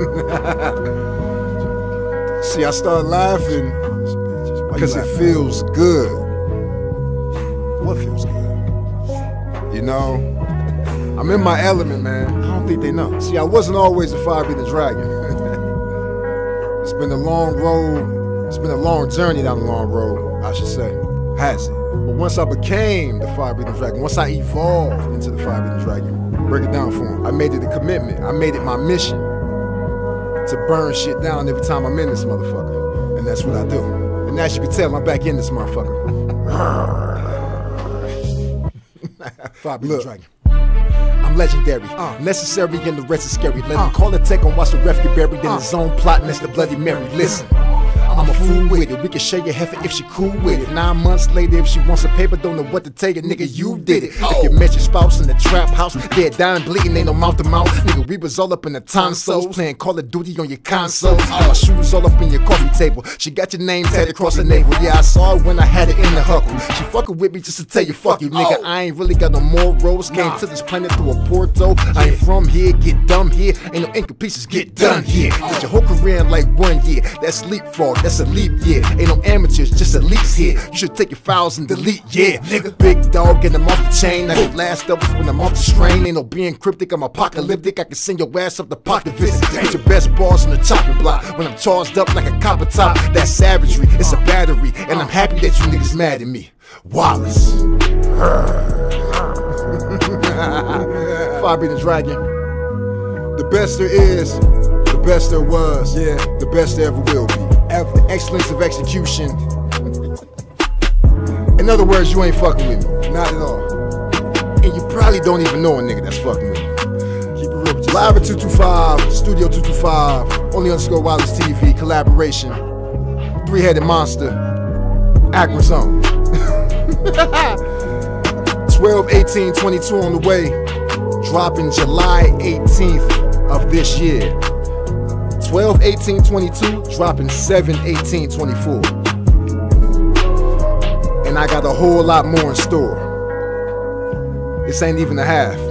See, I started laughing because it feels good. What feels good? You know, I'm in my element, man. I don't think they know. See, I wasn't always a fire-breathing dragon. It's been a long road. It's been a long journey down the long road, I should say. Has it? But once I became the fire-breathing dragon, once I evolved into the fire-breathing dragon, break it down for him. I made it a commitment. I made it my mission to burn shit down every time I'm in this motherfucker. And that's what I do. And as you can tell, I'm back in this motherfucker. Fire-breathing dragon. I'm legendary, necessary and the rest is scary. Let me call a take on watch the ref get buried in his own plot and that's the Bloody Mary. Listen, I'm a fool with it. We can share your heifer if she cool with it. 9 months later, if she wants a paper, don't know what to tell you, nigga, you did it. If you met your spouse in the trap house, dead, dying, bleeding, ain't no mouth to mouth. Nigga, we was all up in the tonsils, playing Call of Duty on your console. My shoes all up in your coffee table. She got your name tatted across her navel. Yeah, I saw it when I had it in the huckle. She fucking with me just to tell you, fuck you, nigga. I ain't really got no more roads. Came to this planet through a portal. I ain't from here, get dumb here. Ain't no ink pieces, get done here. Did your whole career in like 1 year. That's leapfrog, that's a leap year. Ain't no amateurs, just elites here. You should take your files and delete, yeah, nigga. Big dog, get them off the chain. I get last up when I'm off the strain. Ain't no being cryptic, I'm apocalyptic. I can send your ass up the pocket visit. Get your best balls on the chopping block. When I'm charged up like a copper top, that's savagery, it's a battery. And I'm happy that you niggas mad at me. Wallace. Fire-breathing dragon. The best there is, the best there was, yeah, the best there ever will be. The excellence of execution. In other words, you ain't fucking with me. Not at all. And you probably don't even know a nigga that's fucking with me. Keep it real with you. Live at 225, Studio 225, Only_Wallace TV, collaboration. Three-headed monster, Acrazone. 12/18/22 on the way. Dropping July 18th of this year. 12/18/22, dropping 7/18/24. And I got a whole lot more in store. This ain't even a half.